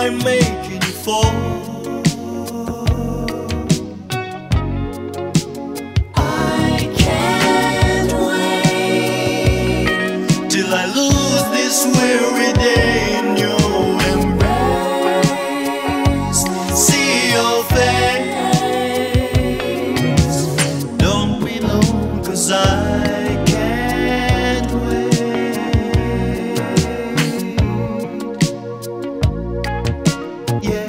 I'm making you fall. I can't wait till I lose this weary day in your embrace. See your face. Don't be alone, 'cause I can't wait. Yeah.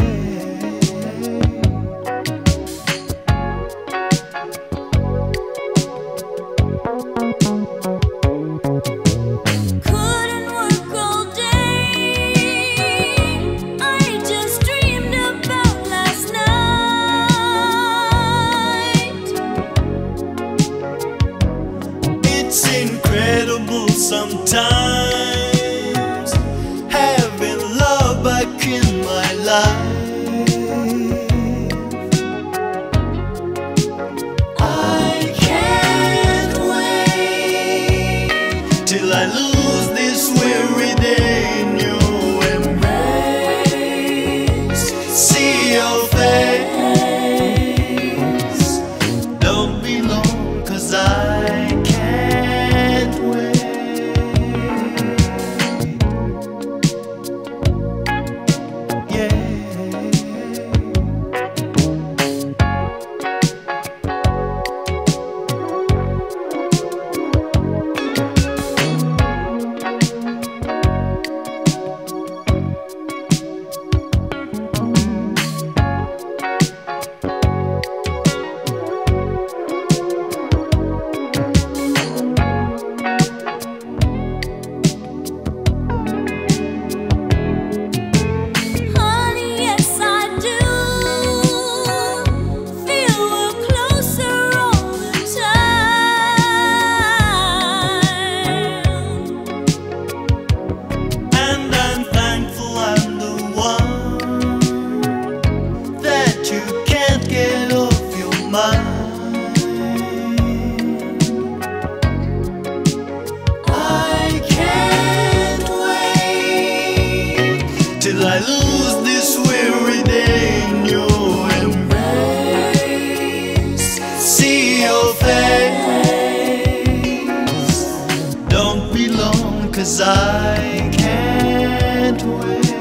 It's incredible sometimes having love back in my life. I can't wait till I lose this weary day in your embrace. See your face. Don't be alone, 'cause I can't wait. Yeah. I can't wait till I lose this weary day in your embrace. See your face. Don't be alone, 'cause I can't wait.